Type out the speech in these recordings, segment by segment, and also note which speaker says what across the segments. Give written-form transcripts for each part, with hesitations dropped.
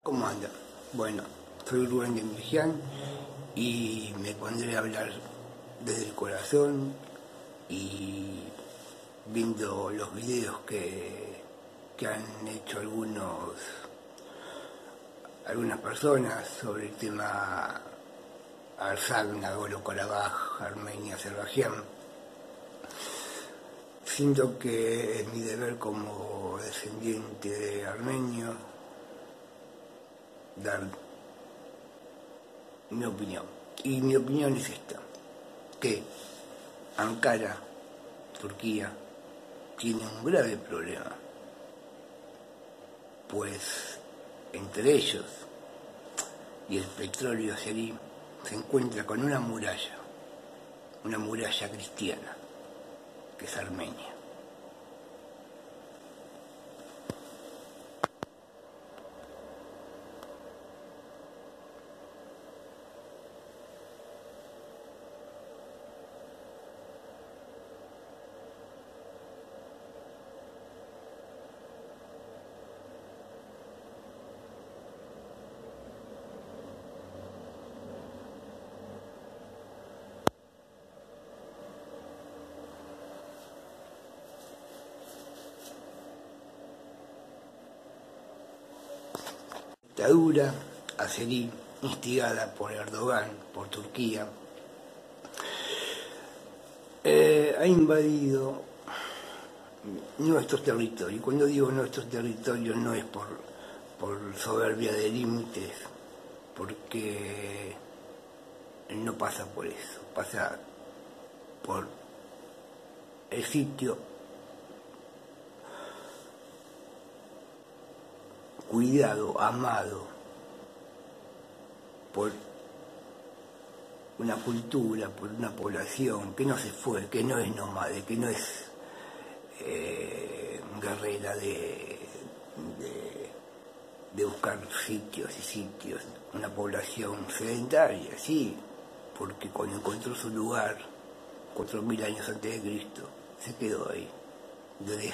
Speaker 1: ¿Cómo anda? Bueno, soy Rubén de Mirján y me pondré a hablar desde el corazón y viendo los videos que han hecho algunas personas sobre el tema Artsaj, Nagorno-Karabaj, Armenia, Azerbaiyán. Siento que es mi deber como descendiente de armenio dar mi opinión. Y mi opinión es esta, que Ankara, Turquía, tiene un grave problema, pues entre ellos y el petróleo azerí se encuentra con una muralla cristiana, que es Armenia. La dictadura azerí, instigada por Erdogan, por Turquía, ha invadido nuestros territorios. Cuando digo nuestros territorios no es por soberbia de límites, porque no pasa por eso, pasa por el sitio cuidado, amado por una cultura, por una población que no se fue, que no es nómade, que no es guerrera de buscar sitios y sitios, una población sedentaria, sí, porque cuando encontró su lugar, 4000 años antes de Cristo, se quedó ahí, desde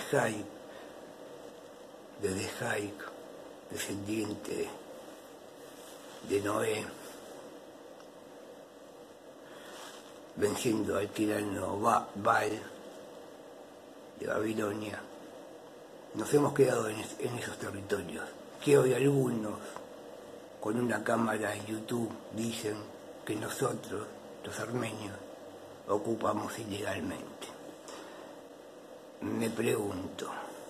Speaker 1: Jaik, descendiente de Noé, venciendo al tirano Baal de Babilonia. Nos hemos quedado en esos territorios, que hoy algunos con una cámara en YouTube dicen que nosotros, los armenios, ocupamos ilegalmente. Me pregunto,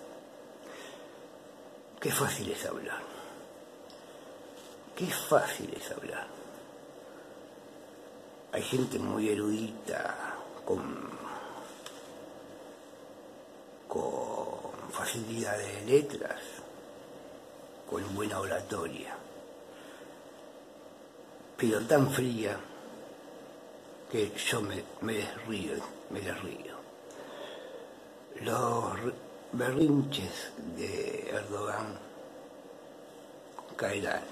Speaker 1: qué fácil es hablar. Qué fácil es hablar. Hay gente muy erudita, con facilidad de letras, con buena oratoria, pero tan fría que yo me les río. Los berrinches de Erdogan caerán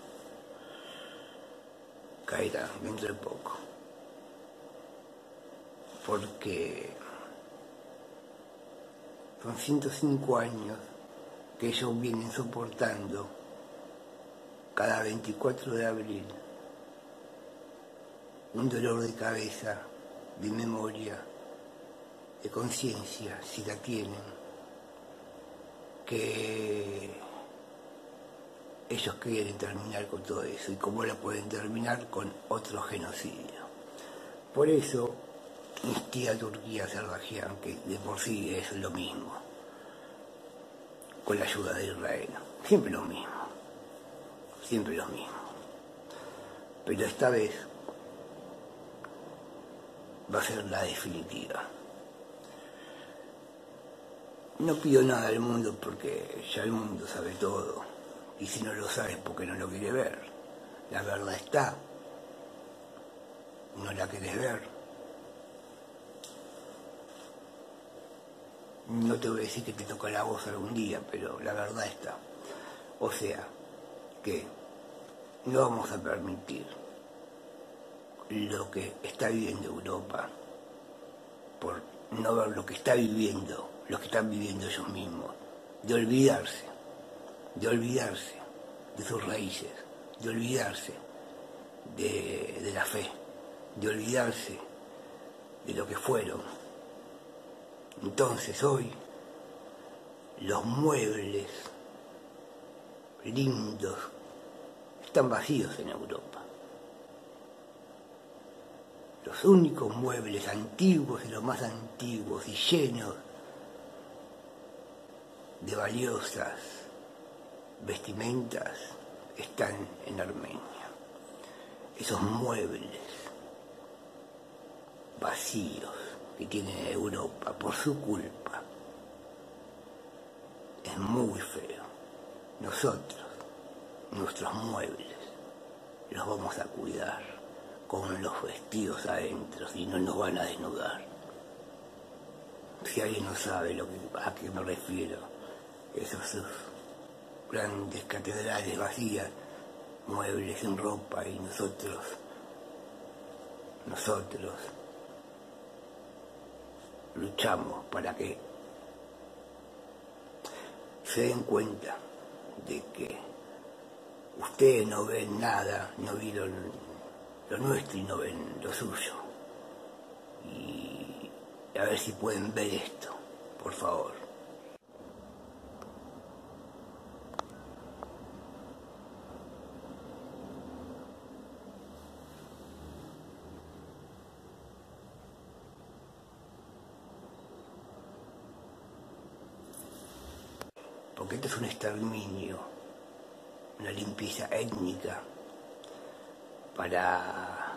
Speaker 1: dentro de poco, porque son 105 años que ellos vienen soportando cada 24 de abril un dolor de cabeza, de memoria, de conciencia, si la tienen, que ellos quieren terminar con todo eso, y cómo la pueden terminar con otro genocidio. Por eso instiga a Turquía, Azerbaiyán, que de por sí es lo mismo, con la ayuda de Israel, siempre lo mismo, pero esta vez va a ser la definitiva. No pido nada al mundo porque ya el mundo sabe todo, y si no lo sabe es porque no lo quiere ver. La verdad está, no la querés ver. No te voy a decir que te toca la voz algún día, pero la verdad está. O sea, que no vamos a permitir lo que está viviendo Europa, por no ver lo que está viviendo, lo que están viviendo ellos mismos, de olvidarse de sus raíces, de olvidarse de la fe, de olvidarse de lo que fueron. Entonces hoy los muebles lindos están vacíos en Europa. Los únicos muebles antiguos y los más antiguos y llenos de valiosas vestimentas están en Armenia. Esos muebles vacíos que tiene Europa por su culpa es muy feo. Nosotros, nuestros muebles, los vamos a cuidar con los vestidos adentro y no nos van a desnudar. Si alguien no sabe a qué me refiero, esos grandes catedrales vacías, muebles sin ropa, y nosotros luchamos para que se den cuenta de que ustedes no ven nada, no vieron lo nuestro y no ven lo suyo. Y a ver si pueden ver esto, por favor. Porque esto es un exterminio, una limpieza étnica para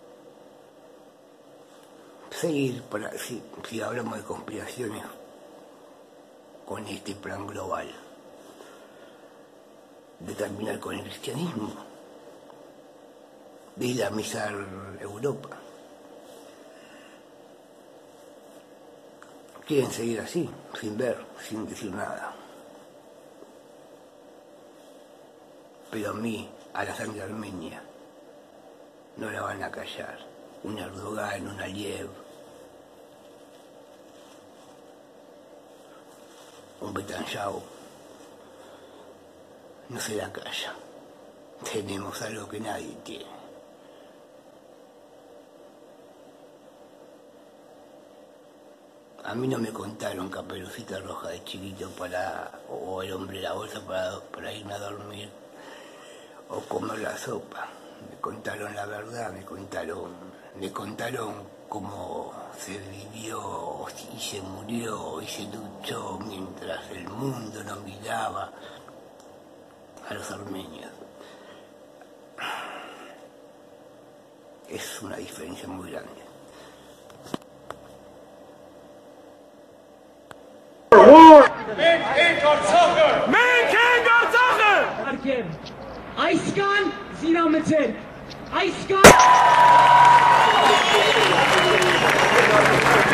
Speaker 1: seguir, si hablamos de conspiraciones, con este plan global de terminar con el cristianismo, de islamizar Europa. Quieren seguir así, sin ver, sin decir nada. Pero a mí, a la sangre armenia, no la van a callar. Un Erdogan, un Aliyev, un Netanyahu, no se la calla. Tenemos algo que nadie tiene. A mí no me contaron Caperucita Roja de chiquito o el hombre de la bolsa para irme a dormir o comer la sopa. Me contaron la verdad, me contaron cómo se vivió y se murió y se luchó mientras el mundo no miraba a los armenios. Es una diferencia muy grande.
Speaker 2: من کنگار ساخه Ayskan Zinametin Ayskan